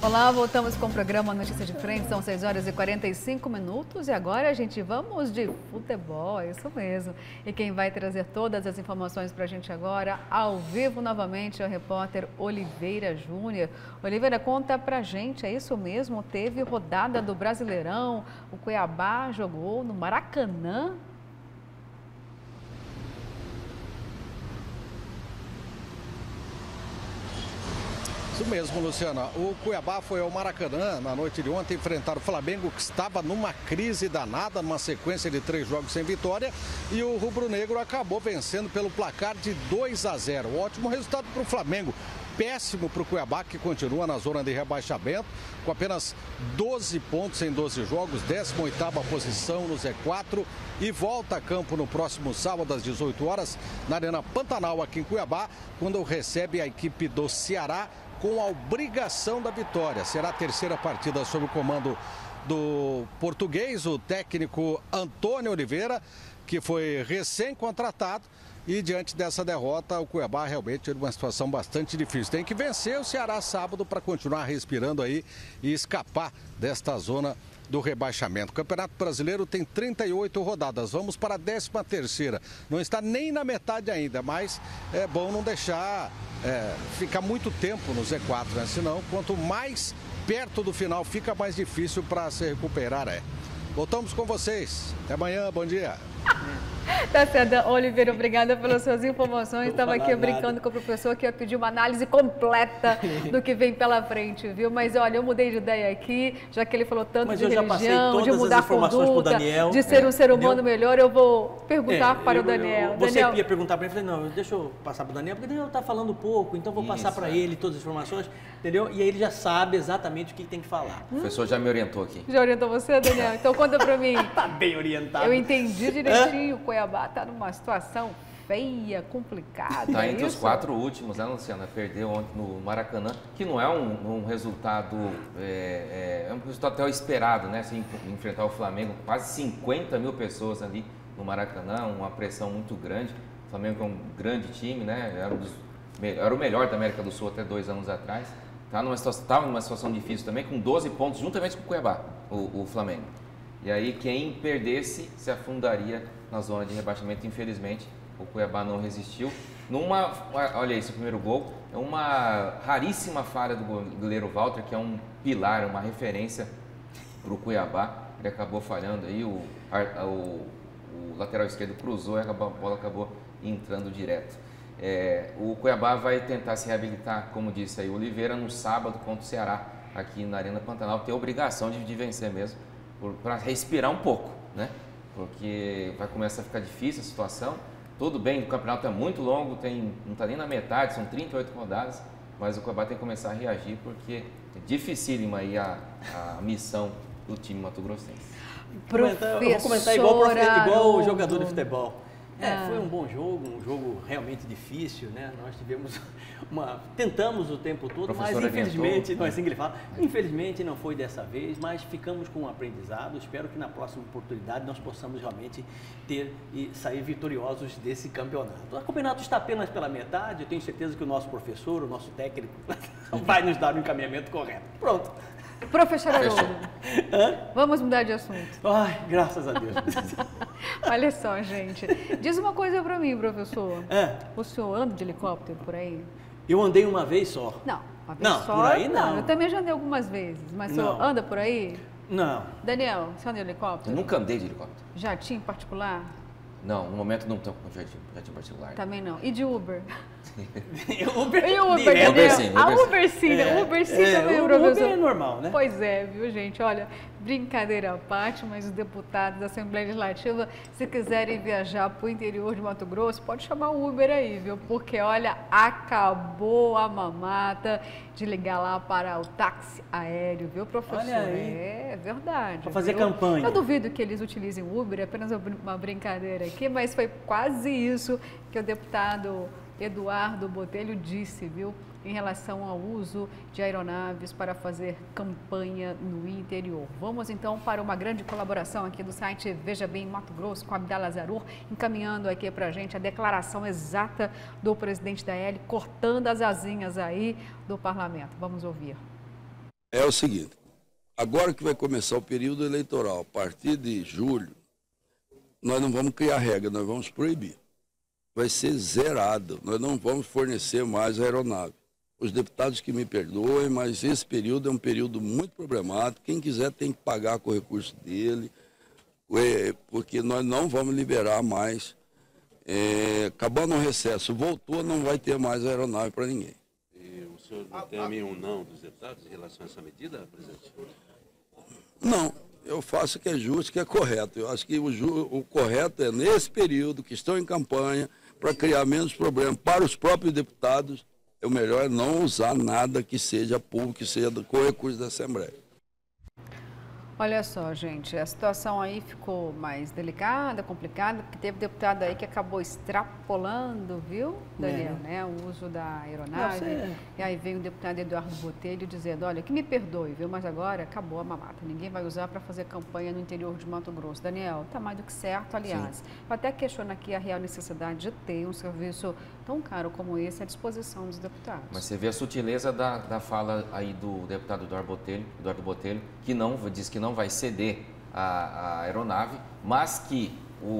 Olá, voltamos com o programa Notícia de Frente, são 6 horas e 45 minutos e agora a gente vamos de futebol, é isso mesmo. E quem vai trazer todas as informações para a gente agora, ao vivo novamente, é o repórter Oliveira Júnior. Oliveira, conta pra gente, é isso mesmo? Teve rodada do Brasileirão, o Cuiabá jogou no Maracanã. Isso mesmo, Luciana. O Cuiabá foi ao Maracanã na noite de ontem enfrentar o Flamengo, que estava numa crise danada, numa sequência de 3 jogos sem vitória, e o rubro-negro acabou vencendo pelo placar de 2-0. Ótimo resultado para o Flamengo. Péssimo para o Cuiabá, que continua na zona de rebaixamento, com apenas 12 pontos em 12 jogos, 18ª posição no Z4 e volta a campo no próximo sábado às 18 horas na Arena Pantanal, aqui em Cuiabá, quando recebe a equipe do Ceará com a obrigação da vitória. Será a terceira partida sob o comando do português, o técnico Antônio Oliveira, que foi recém-contratado. E diante dessa derrota, o Cuiabá realmente teve uma situação bastante difícil. Tem que vencer o Ceará sábado para continuar respirando aí e escapar desta zona do rebaixamento. O Campeonato Brasileiro tem 38 rodadas. Vamos para a 13ª. Não está nem na metade ainda, mas é bom não deixar ficar muito tempo no Z4, né? Senão, quanto mais perto do final fica, mais difícil para se recuperar. Voltamos com vocês. Até amanhã. Bom dia. Tá certo, Oliveira, obrigada pelas suas informações. Estava aqui brincando com o professor que ia pedir uma análise completa do que vem pela frente, viu? Mas olha, eu mudei de ideia aqui, já que ele falou tanto de religião, de mudar a conduta, de ser um ser humano melhor, eu vou perguntar para o Daniel. Você ia perguntar para ele, falei, não, deixa eu passar para o Daniel, porque o Daniel está falando pouco, então vou passar para ele todas as informações, entendeu? E aí ele já sabe exatamente o que tem que falar. O professor já me orientou aqui. Já orientou você, Daniel? Então conta para mim. Tá bem orientado. Eu entendi direitinho, o Cuiabá está numa situação feia, complicada. Está entre os 4 últimos, né, Luciana? Perdeu ontem no Maracanã, que não é um resultado, é um resultado até esperado, né? Se enfrentar o Flamengo, quase 50 mil pessoas ali no Maracanã, uma pressão muito grande. O Flamengo é um grande time, né? Era o melhor da América do Sul até 2 anos atrás. Estava numa situação difícil também, com 12 pontos, juntamente com o Cuiabá, o Flamengo. E aí quem perdesse se afundaria na zona de rebaixamento. Infelizmente, o Cuiabá não resistiu. Olha esse primeiro gol, é uma raríssima falha do goleiro Walter, que é um pilar, uma referência para o Cuiabá. Ele acabou falhando aí, o lateral esquerdo cruzou e a bola acabou entrando direto. O Cuiabá vai tentar se reabilitar, como disse aí o Oliveira, no sábado contra o Ceará, aqui na Arena Pantanal. Tem a obrigação de vencer mesmo, para respirar um pouco, né? Porque vai começar a ficar difícil a situação. Tudo bem, o campeonato é muito longo, não está nem na metade, são 38 rodadas, mas o Cuiabá tem que começar a reagir, porque é dificílima aí a missão do time mato-grossense. Eu vou comentar igual o jogador de futebol. Foi um bom jogo, um jogo realmente difícil, né? Nós tivemos tentamos o tempo todo, mas infelizmente, infelizmente não foi dessa vez, mas ficamos com um aprendizado. Espero que na próxima oportunidade nós possamos realmente ter e sair vitoriosos desse campeonato. O campeonato está apenas pela metade, eu tenho certeza que o nosso professor, o nosso técnico vai nos dar o encaminhamento correto. Pronto. Professor Haroldo, vamos mudar de assunto. Ai, graças a Deus. Olha só, gente. Diz uma coisa pra mim, professor. O senhor anda de helicóptero por aí? Eu andei uma vez só. Não, uma vez só. Por aí não. Eu também já andei algumas vezes, mas o senhor anda por aí? Não. Daniel, você anda de helicóptero? Eu nunca andei de helicóptero. Jatinho particular? Não, no momento não estou com jatinho particular. Também não. E de Uber? Uber sim. Uber sim também, professor. Uber é normal, né? Pois é, viu, gente? Olha, brincadeira à parte, mas os deputados da Assembleia Legislativa, se quiserem viajar para o interior de Mato Grosso, pode chamar o Uber aí, viu? Porque, olha, acabou a mamata de ligar lá para o táxi aéreo, viu, professor? Olha aí. É verdade. Para fazer campanha. Eu duvido que eles utilizem o Uber, é apenas uma brincadeira aqui, mas foi quase isso que o deputado Eduardo Botelho disse, viu, em relação ao uso de aeronaves para fazer campanha no interior. Vamos então para uma grande colaboração aqui do site Veja Bem Mato Grosso com a Abdala Zarur, encaminhando aqui para a gente a declaração exata do presidente da AL, cortando as asinhas aí do parlamento. Vamos ouvir. é o seguinte, agora que vai começar o período eleitoral, a partir de julho, nós não vamos criar regra, nós vamos proibir. Vai ser zerado, nós não vamos fornecer mais aeronave. Os deputados que me perdoem, mas esse período é um período muito problemático. Quem quiser tem que pagar com o recurso dele, porque nós não vamos liberar mais. Acabando o recesso, voltou, não vai ter mais aeronave para ninguém. E o senhor não teme um não dos deputados em relação a essa medida, presidente? Não, eu faço o que é justo, o que é correto. Eu acho que o correto é, nesse período que estão em campanha, para criar menos problemas para os próprios deputados, o melhor é não usar nada que seja público, que seja com recurso da Assembleia. Olha só, gente, a situação aí ficou mais delicada, complicada, porque teve deputado aí que acabou extrapolando, viu, Daniel, né, o uso da aeronave. E aí veio o deputado Eduardo Botelho dizendo, olha, que me perdoe, viu, mas agora acabou a mamata. Ninguém vai usar para fazer campanha no interior de Mato Grosso. Daniel, tá mais do que certo, aliás. Eu até questiono aqui a real necessidade de ter um serviço tão caro como esse à disposição dos deputados. Mas você vê a sutileza da fala aí do deputado Eduardo Botelho, que diz que não vai ceder a aeronave, mas que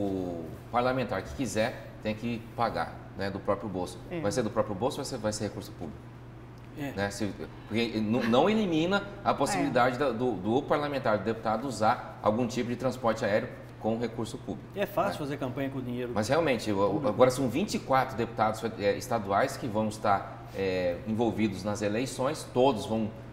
o parlamentar que quiser tem que pagar, né, do próprio bolso. Vai ser do próprio bolso ou vai ser recurso público? Né? Porque não elimina a possibilidade do parlamentar, do deputado, usar algum tipo de transporte aéreo com recurso público. É fácil fazer campanha com dinheiro. Mas realmente, agora são 24 deputados estaduais que vão estar envolvidos nas eleições, todos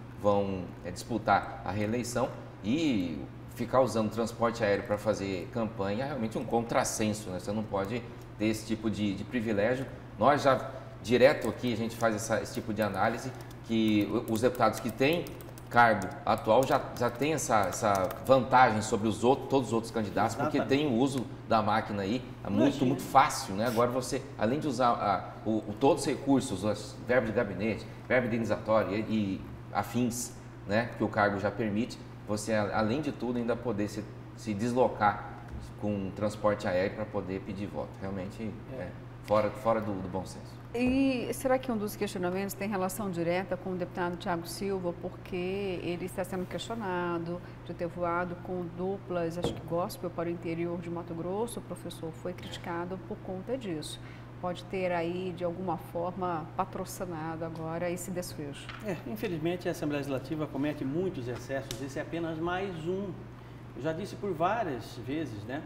vão disputar a reeleição e ficar usando transporte aéreo para fazer campanha é realmente um contrassenso, né? Você não pode ter esse tipo de privilégio. Nós já, direto aqui, a gente faz esse tipo de análise, que os deputados que têm cargo atual já tem essa vantagem sobre todos os outros candidatos, porque tem o uso da máquina aí, muito fácil, né? Agora você, além de usar todos os recursos, os verbos de gabinete, verbo indenizatório e afins, né, que o cargo já permite, você, além de tudo, ainda poder se deslocar com transporte aéreo para poder pedir voto. Realmente fora do bom senso. E será que um dos questionamentos tem relação direta com o deputado Thiago Silva, porque ele está sendo questionado de ter voado com duplas, acho que gospel, para o interior de Mato Grosso? O professor foi criticado por conta disso. Pode ter aí, de alguma forma, patrocinado agora esse desfecho. Infelizmente, a Assembleia Legislativa comete muitos excessos, esse é apenas mais um. Eu já disse por várias vezes, né?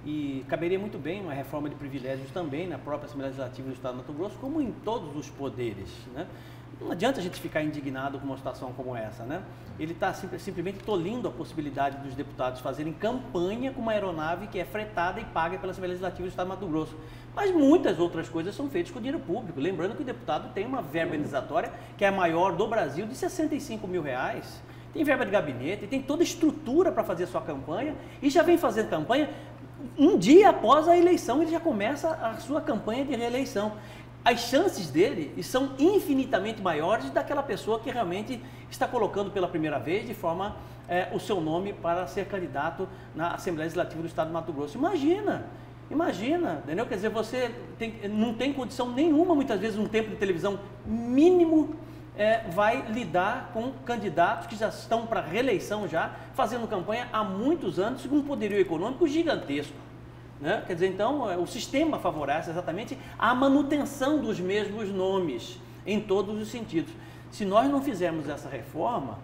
E caberia muito bem uma reforma de privilégios também na própria Assembleia Legislativa do Estado de Mato Grosso, como em todos os poderes, né? Não adianta a gente ficar indignado com uma situação como essa, né? Ele está simplesmente tolindo a possibilidade dos deputados fazerem campanha com uma aeronave que é fretada e paga pela Assembleia Legislativa do Estado de Mato Grosso. Mas muitas outras coisas são feitas com dinheiro público. Lembrando que o deputado tem uma verba indenizatória que é a maior do Brasil, de R$65 mil. Tem verba de gabinete, tem toda a estrutura para fazer a sua campanha e já vem fazendo campanha. Um dia após a eleição, ele já começa a sua campanha de reeleição. As chances dele são infinitamente maiores daquela pessoa que realmente está colocando pela primeira vez de forma o seu nome para ser candidato na Assembleia Legislativa do Estado de Mato Grosso. Imagina, entendeu? Quer dizer, você não tem condição nenhuma, muitas vezes, um tempo de televisão mínimo, vai lidar com candidatos que já estão para reeleição fazendo campanha há muitos anos, com um poderio econômico gigantesco. Né? Quer dizer, então, o sistema favorece exatamente a manutenção dos mesmos nomes, em todos os sentidos. Se nós não fizermos essa reforma,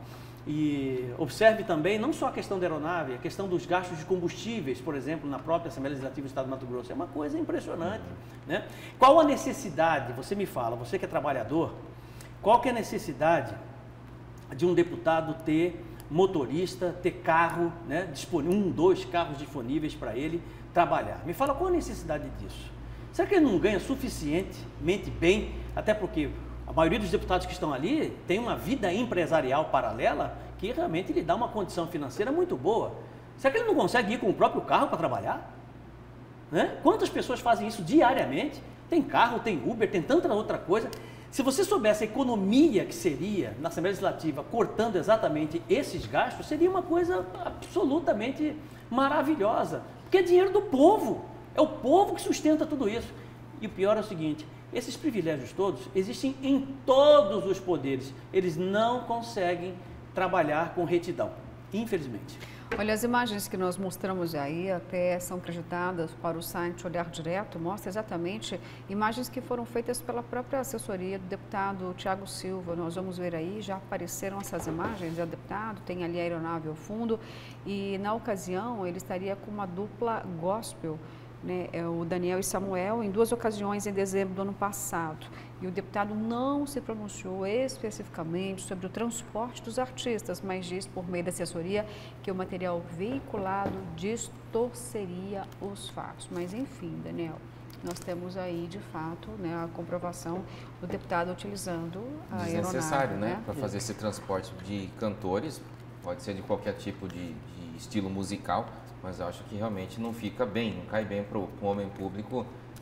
e observe também não só a questão da aeronave, a questão dos gastos de combustíveis, por exemplo, na própria Assembleia Legislativa do Estado de Mato Grosso, é uma coisa impressionante. Né? Qual a necessidade, você me fala, você que é trabalhador, qual que é a necessidade de um deputado ter motorista, ter carro, né, 2 carros disponíveis para ele trabalhar? Me fala qual a necessidade disso. Será que ele não ganha suficientemente bem, até porque a maioria dos deputados que estão ali tem uma vida empresarial paralela que realmente lhe dá uma condição financeira muito boa. Será que ele não consegue ir com o próprio carro para trabalhar? Né? Quantas pessoas fazem isso diariamente? Tem carro, tem Uber, tem tanta outra coisa. Se você soubesse a economia que seria na Assembleia Legislativa cortando exatamente esses gastos, seria uma coisa absolutamente maravilhosa. Porque é dinheiro do povo. É o povo que sustenta tudo isso. E o pior é o seguinte, esses privilégios todos existem em todos os poderes. Eles não conseguem trabalhar com retidão, infelizmente. Olha, as imagens que nós mostramos aí até são acreditadas para o site Olhar Direto, mostra exatamente imagens que foram feitas pela própria assessoria do deputado Tiago Silva. Nós vamos ver aí, já apareceram essas imagens, o deputado tem ali a aeronave ao fundo e na ocasião ele estaria com uma dupla gospel, né, o Daniel e Samuel, em 2 ocasiões em dezembro do ano passado. E o deputado não se pronunciou especificamente sobre o transporte dos artistas, mas diz por meio da assessoria que o material veiculado distorceria os fatos. Mas enfim, Daniel, nós temos aí de fato, né, a comprovação do deputado utilizando a aeronave. Desnecessário, né? Para fazer esse transporte de cantores, pode ser de qualquer tipo de estilo musical, mas eu acho que realmente não fica bem, não cai bem para o homem público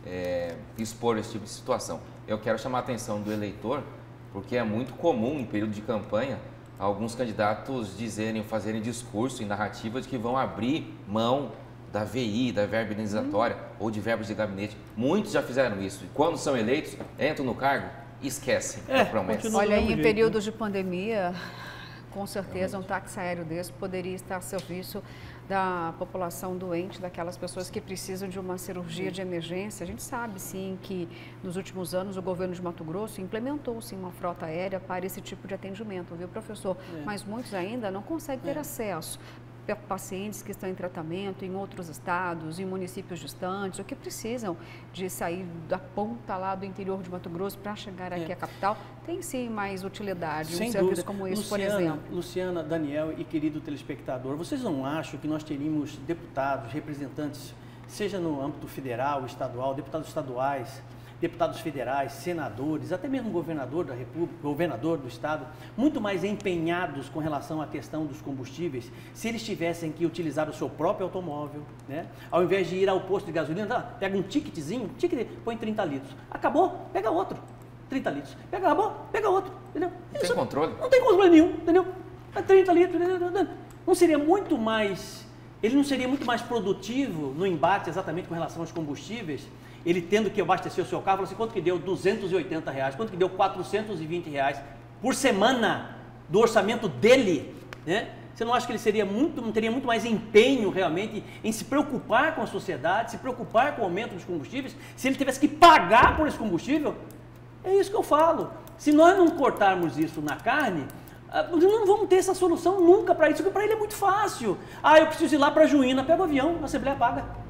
expor esse tipo de situação. Eu quero chamar a atenção do eleitor, porque é muito comum em período de campanha alguns candidatos fazerem discurso e narrativa de que vão abrir mão da VI, da verba indenizatória ou de verbas de gabinete. Muitos já fizeram isso e quando são eleitos, entram no cargo e esquecem a promessa. Olha, em períodos de pandemia, com certeza um táxi aéreo desse poderia estar a serviço da população doente, daquelas pessoas que precisam de uma cirurgia de emergência. A gente sabe, sim, que nos últimos anos o governo de Mato Grosso implementou, sim, uma frota aérea para esse tipo de atendimento, viu, professor? Mas muitos ainda não conseguem ter acesso. Pacientes que estão em tratamento em outros estados, em municípios distantes, ou que precisam de sair da ponta lá do interior de Mato Grosso para chegar aqui à capital, tem sim mais utilidade um serviço como esse, por exemplo. Luciana, Daniel e querido telespectador, vocês não acham que nós teríamos deputados, representantes, seja no âmbito federal, estadual, deputados estaduais, deputados federais, senadores, até mesmo governador da República, governador do estado, muito mais empenhados com relação à questão dos combustíveis, se eles tivessem que utilizar o seu próprio automóvel, né? Ao invés de ir ao posto de gasolina, pega um ticketzinho, põe 30 litros, acabou, pega outro, 30 litros, acabou, pega outro, entendeu? Não tem controle? Não tem controle nenhum, entendeu? 30 litros, não seria muito mais, ele não seria muito mais produtivo no embate exatamente com relação aos combustíveis, ele tendo que abastecer o seu carro, falou assim, quanto que deu? R$280, quanto que deu? R$420 por semana do orçamento dele, né? Você não acha que ele não teria muito mais empenho realmente em se preocupar com a sociedade, se preocupar com o aumento dos combustíveis, se ele tivesse que pagar por esse combustível? É isso que eu falo. Se nós não cortarmos isso na carne, não vamos ter essa solução nunca para isso, porque para ele é muito fácil. Eu preciso ir lá para Juína, pega o avião, a Assembleia paga.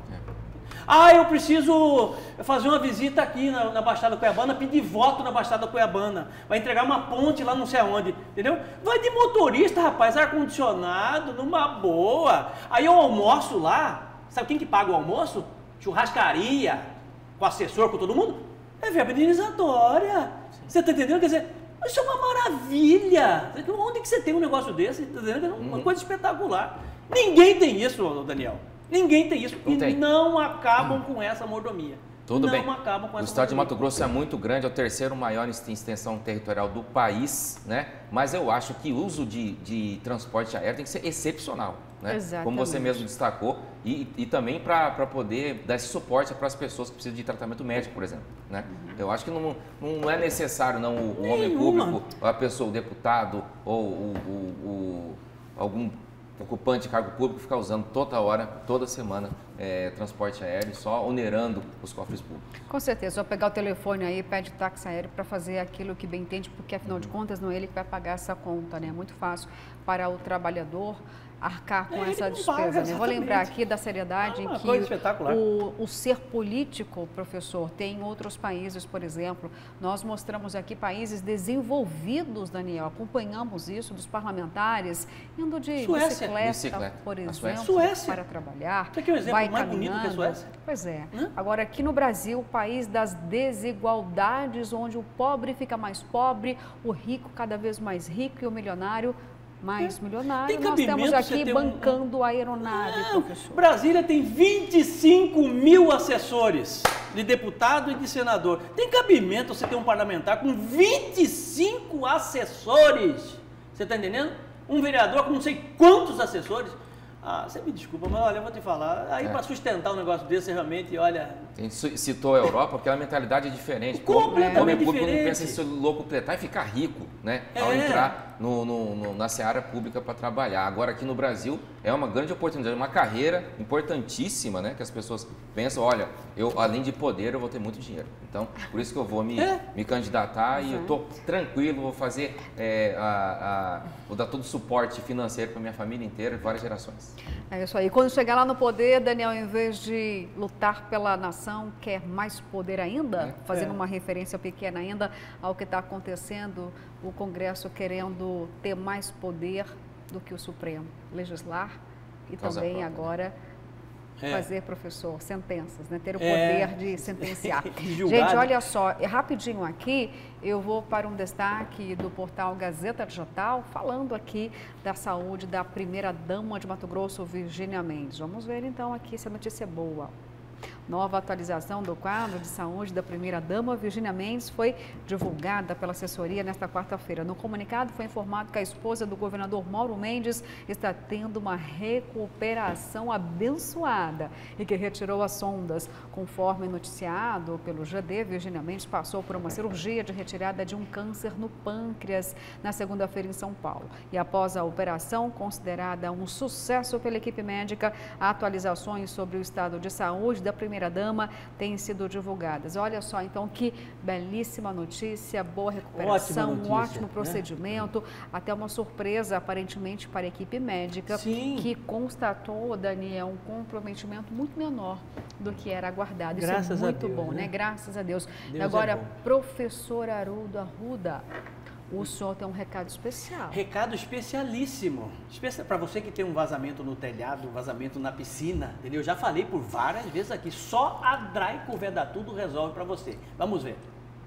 Eu preciso fazer uma visita aqui na Baixada Cuiabana, pedir voto na Baixada Cuiabana, vai entregar uma ponte lá não sei aonde, entendeu? Vai de motorista, rapaz, ar-condicionado, numa boa. Aí eu almoço lá, sabe quem que paga o almoço? Churrascaria, com assessor, com todo mundo? É verba indenizatória. Você está entendendo? Quer dizer, isso é uma maravilha. Onde que você tem um negócio desse? Tá entendendo? Uma coisa espetacular. Ninguém tem isso, Daniel. Ninguém tem isso não acabam com essa mordomia. Tudo bem. Acabam com essa o estado de Mato Grosso é muito grande, é o terceiro maior em extensão territorial do país, né? Mas eu acho que o uso de transporte aéreo tem que ser excepcional, né? Exatamente. Como você mesmo destacou, e também para poder dar esse suporte para as pessoas que precisam de tratamento médico, por exemplo, né? Eu acho que não é necessário o homem público, a pessoa, o deputado ou algum ocupante de cargo público ficar usando toda hora, toda semana, transporte aéreo, só onerando os cofres públicos. Com certeza, vou pegar o telefone aí, pede táxi aéreo para fazer aquilo que bem entende, porque afinal de contas não é ele que vai pagar essa conta, né? É muito fácil para o trabalhador arcar com essa despesa, né? Vou lembrar aqui da seriedade em que o ser político, professor, tem em outros países, por exemplo. Nós mostramos aqui países desenvolvidos, Daniel, acompanhamos isso dos parlamentares, indo de bicicleta, por exemplo, para trabalhar. Você quer um exemplo mais bonito que a Suécia? Pois é. Agora, aqui no Brasil, o país das desigualdades, onde o pobre fica mais pobre, o rico cada vez mais rico e o milionário mais milionário. Nós temos aqui bancando a aeronave, professor. Brasília tem 25 mil assessores de deputado e de senador. Tem cabimento você ter um parlamentar com 25 assessores? Você está entendendo? Um vereador com não sei quantos assessores. Você me desculpa, mas olha, eu vou te falar, aí para sustentar um negócio desse, realmente, olha... A gente citou a Europa porque a mentalidade é diferente. Completamente diferente. O homem público diferente. não pensa em se locupletar e ficar rico, né? Ao entrar na seara pública para trabalhar. Agora, aqui no Brasil, é uma grande oportunidade, uma carreira importantíssima, né? Que as pessoas pensam, olha, eu, além de poder, eu vou ter muito dinheiro. Então, por isso que eu vou me candidatar e eu estou tranquilo, vou fazer, vou dar todo o suporte financeiro para minha família inteira, várias gerações. É isso aí. Quando chegar lá no poder, Daniel, em vez de lutar pela nação, quer mais poder ainda? Fazendo uma referência pequena ainda ao que está acontecendo, o Congresso querendo ter mais poder do que o Supremo, legislar e também agora fazer, professor, sentenças, né? Ter o poder de sentenciar. Gente, olha só, rapidinho aqui, eu vou para um destaque do portal Gazeta Digital, falando aqui da saúde da primeira-dama de Mato Grosso, Virgínia Mendes. Vamos ver então aqui se a notícia é boa. Nova atualização do quadro de saúde da primeira-dama, Virgínia Mendes, foi divulgada pela assessoria nesta quarta-feira. No comunicado foi informado que a esposa do governador Mauro Mendes está tendo uma recuperação abençoada e que retirou as sondas. Conforme noticiado pelo GD, Virgínia Mendes passou por uma cirurgia de retirada de um câncer no pâncreas na segunda-feira em São Paulo. E após a operação, considerada um sucesso pela equipe médica, atualizações sobre o estado de saúde da primeira-dama têm sido divulgadas. Olha só, então, que belíssima notícia, boa recuperação, notícia, um ótimo procedimento, até uma surpresa, aparentemente, para a equipe médica, que constatou, Daniel, um comprometimento muito menor do que era aguardado. Isso Graças é muito a Deus, bom, né? Graças a Deus. Deus agora, professor Haroldo Arruda, o senhor tem um recado especial. Recado especialíssimo. Para você que tem um vazamento no telhado, um vazamento na piscina, entendeu? Eu já falei por várias vezes aqui, só a Draico Vedatudo resolve para você. Vamos ver.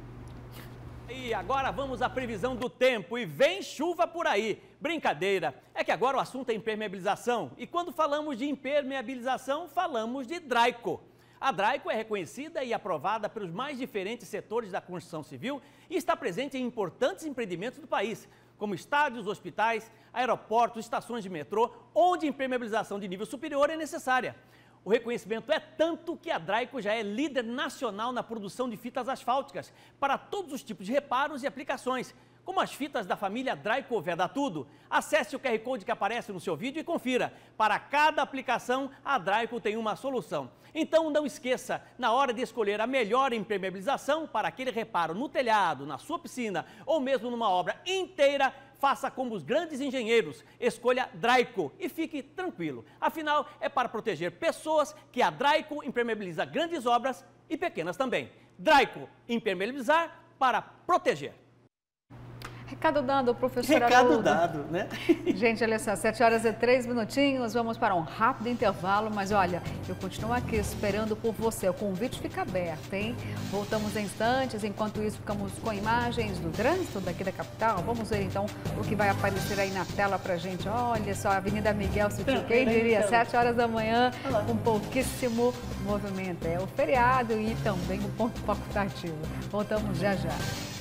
E agora vamos à previsão do tempo e vem chuva por aí. Brincadeira, é que agora o assunto é impermeabilização e quando falamos de impermeabilização, falamos de Draico. A Draico é reconhecida e aprovada pelos mais diferentes setores da construção civil e está presente em importantes empreendimentos do país, como estádios, hospitais, aeroportos, estações de metrô, onde impermeabilização de nível superior é necessária. O reconhecimento é tanto que a Draico já é líder nacional na produção de fitas asfálticas para todos os tipos de reparos e aplicações, como as fitas da família Draico Vedatudo. Acesse o QR Code que aparece no seu vídeo e confira. Para cada aplicação, a Draico tem uma solução. Então não esqueça, na hora de escolher a melhor impermeabilização para aquele reparo no telhado, na sua piscina ou mesmo numa obra inteira, faça como os grandes engenheiros, escolha Draico e fique tranquilo. Afinal, é para proteger pessoas que a Draico impermeabiliza grandes obras e pequenas também. Draico, impermeabilizar para proteger. Recado dado, professor Haroldo. Recado dado, né? Gente, olha só, 7h03, vamos para um rápido intervalo, mas olha, eu continuo aqui esperando por você, o convite fica aberto, hein? Voltamos em instantes, enquanto isso ficamos com imagens do trânsito daqui da capital. Vamos ver então o que vai aparecer aí na tela pra gente. Olha só, Avenida Miguel Sutil, quem diria, 7 horas da manhã, com pouquíssimo movimento. É o feriado e também o ponto facultativo. Voltamos já já.